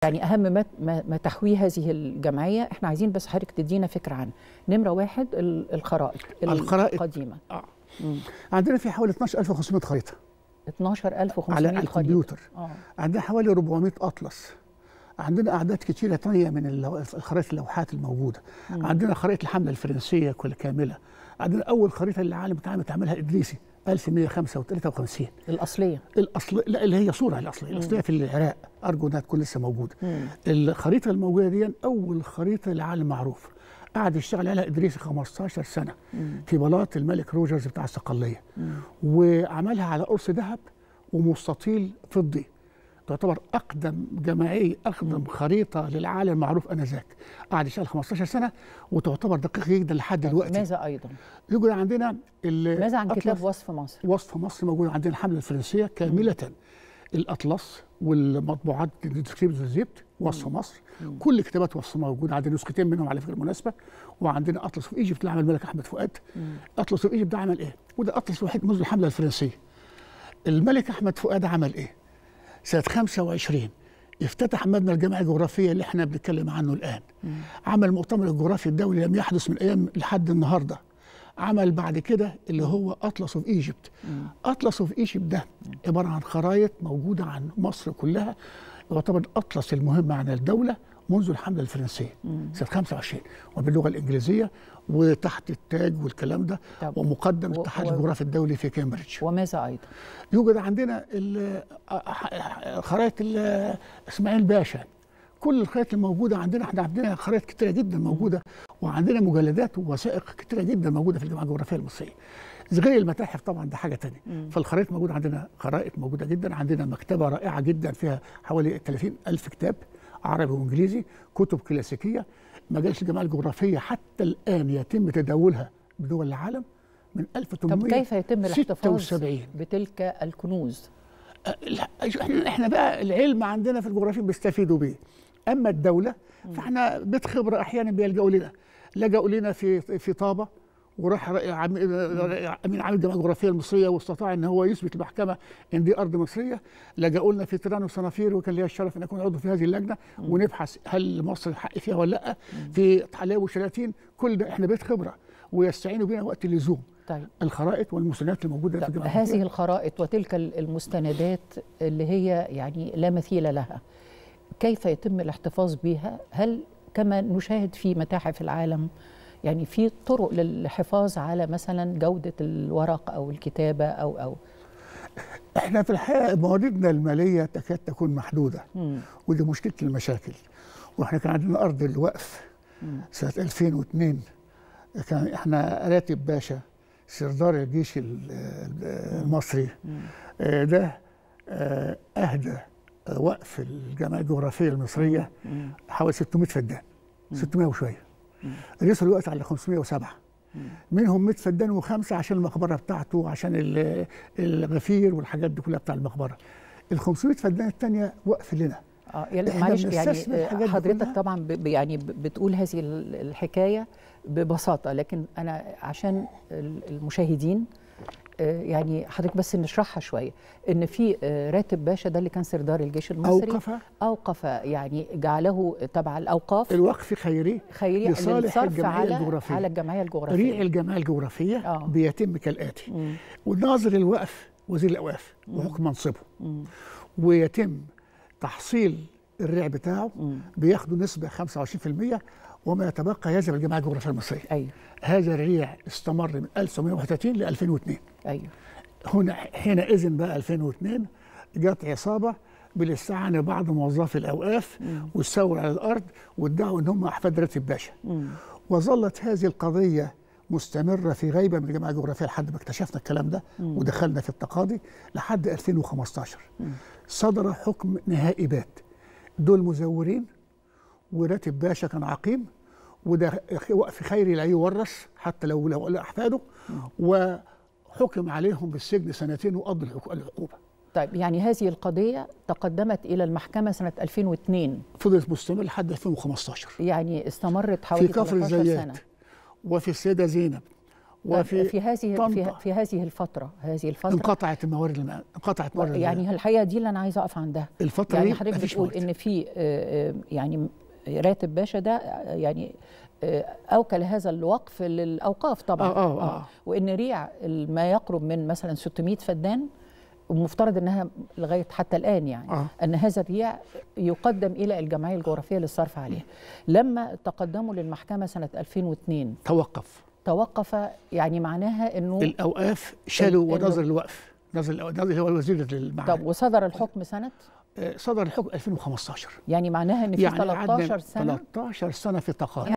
يعني أهم ما تحويه هذه الجمعية، احنا عايزين بس حضرتك تدينا فكرة عنها. نمرة واحد الخرائط القديمة. عندنا في حوالي 12500 خريطة 12500 على الكمبيوتر. عندنا حوالي 400 أطلس. عندنا أعداد كتيرة تانية من الخرائط اللوحات الموجودة. عندنا خرائط الحملة الفرنسية كل كاملة. عندنا أول خريطة للعالم تعملها إدريسي 1153 الأصلية. لا، اللي هي صورة الأصلية في العراق، أرجو إنها تكون لسه موجودة. الخريطة الموجودة دي أول خريطة للعالم معروف. قعد يشتغل عليها إدريسي 15 سنة في بلاط الملك روجرز بتاع الصقلية، وعملها على قرص ذهب ومستطيل فضي. تعتبر أقدم خريطة للعالم معروف آنذاك. قعد يشتغل 15 سنة وتعتبر دقيقة جدا لحد دلوقتي. ماذا أيضا؟ يوجد عندنا ماذا عن كتاب وصف مصر؟ وصف مصر موجود عندنا الحملة الفرنسية كاملة. الأطلس والمطبوعات الزيبت وصف مصر. كل كتابات وصف موجود عندنا، نسختين منهم على فكرة المناسبة. وعندنا أطلس في إيجيبت اللي عمل الملك أحمد فؤاد. أطلس في إيجيبت ده عمل إيه؟ وده أطلس الوحيد منذ الحملة الفرنسية. الملك أحمد فؤاد عمل إيه؟ سنة 25 افتتح مبنى الجامعة الجغرافية اللي احنا بنتكلم عنه الآن. عمل المؤتمر الجغرافي الدولي لم يحدث من أيام لحد النهاردة. عمل بعد كده اللي هو أطلس اوف ايجيبت. أطلس اوف ايجيبت ده عبارة عن خرائط موجودة عن مصر كلها، يعتبر الأطلس المهم عن الدولة منذ الحملة الفرنسية سنة 25، وباللغة الإنجليزية وتحت التاج والكلام ده، ومقدم الاتحاد الجغرافي الدولي في كامبريدج. وماذا أيضا؟ يوجد عندنا خرائط إسماعيل باشا. كل الخرائط الموجودة عندنا، احنا عندنا خرائط كتيرة جدا موجودة، وعندنا مجلدات ووثائق كتيرة جدا موجودة في الجامعة الجغرافية المصرية. غير المتاحف طبعا، ده حاجة تانية. فالخرائط موجودة عندنا، خرائط موجودة جدا. عندنا مكتبة رائعة جدا فيها حوالي 30,000 كتاب عربي وإنجليزي، كتب كلاسيكية. مجالس الجامعة الجغرافية حتى الآن يتم تداولها بدول العالم من 1876. طب كيف يتم الاحتفاظ بتلك الكنوز؟ احنا بقى العلم عندنا في الجغرافيا بيستفيدوا بيه. اما الدوله فاحنا بيت خبره احيانا بيلجأوا لنا. لجأوا لنا في طابه، وراح امين عام الجامعه الجغرافيه المصريه واستطاع ان هو يثبت المحكمه ان دي ارض مصريه. لجأوا لنا في تيران وصنافير، وكان لي الشرف ان اكون عضو في هذه اللجنه ونبحث هل مصر حق فيها ولا لا. في حلاوه وشلاتين، كل ده احنا بيت خبره ويستعينوا بنا وقت اللزوم. طيب. الخرائط والمستندات الموجوده في الجامعه، هذه الخرائط وتلك المستندات اللي هي يعني لا مثيل لها، كيف يتم الاحتفاظ بها؟ هل كما نشاهد في متاحف العالم يعني في طرق للحفاظ على مثلا جودة الورق أو الكتابة أو احنا في الحقيقة مواردنا المالية تكاد تكون محدودة، ودي مشكلة المشاكل. واحنا كان عندنا أرض الوقف سنة 2002. كان احنا راتب باشا سردار الجيش المصري ده أهدى وقف الجامعة الجغرافية المصرية حوالي 600 فدان، 600 وشوية. رسل الوقت على 507، منهم 100 فدان و5 عشان المقبرة بتاعته، عشان الغفير والحاجات دي كلها بتاع المقبرة. ال 500 فدان الثانية وقف لنا. يعني معلش، يعني حضرتك طبعا يعني بتقول هذه الحكاية ببساطة، لكن أنا عشان المشاهدين يعني حضرتك بس نشرحها شوية. إن في راتب باشا ده اللي كان سردار الجيش المصري أوقف يعني جعله تبع الأوقاف، الوقف خيري لصالح الجمعية الجغرافية، على الجمعية الجغرافية. ريع الجمعية الجغرافية بيتم كالآتي: وناظر الوقف وزير الأوقاف وحكم منصبه، ويتم تحصيل الريع بتاعه، بياخدوا نسبة 25%، وما يتبقى يذهب الجمعية الجغرافية المصرية. أيوه. هذا الريع استمر من 1931 ل 2002. أيوه. حينئذ بقى 2002 جت عصابة بالاستعانة بعض موظفي الأوقاف والثورة على الأرض، وادعوا إن هم أحفاد راتب باشا. وظلت هذه القضية مستمرة في غيبة من الجمعية الجغرافية لحد ما اكتشفنا الكلام ده ودخلنا في التقاضي لحد 2015. صدر حكم نهائي بات: دول مزورين، وراتب باشا كان عقيم، وده وقف خيري لا يورث حتى لو أحفاده، وحكم عليهم بالسجن 2 وقضوا العقوبة. طيب، يعني هذه القضية تقدمت إلى المحكمة سنة 2002، فضلت مستمرة لحد 2015. يعني استمرت حوالي في كفر 13 الزيات سنة. وفي السيدة زينب وفي في هذه الفتره انقطعت موارد الماء، يعني الحقيقه دي اللي انا عايزه اقف عندها. الفتره يعني دي حضرتك بتقول ان في يعني راتب باشا ده يعني اوكل هذا الوقف للاوقاف طبعا. وان ريع ما يقرب من مثلا 600 فدان، ومفترض انها لغايه حتى الان يعني ان هذا الريع يقدم الى الجمعيه الجغرافيه للصرف عليه. لما تقدموا للمحكمه سنه 2002 توقف، يعني معناها انه الاوقاف شالوا ونظر الوقف، نظر هو وزير المعارف. طب وصدر الحكم سنه؟ صدر الحكم 2015، يعني معناها ان في 13 سنه 13 سنه في تقاعد.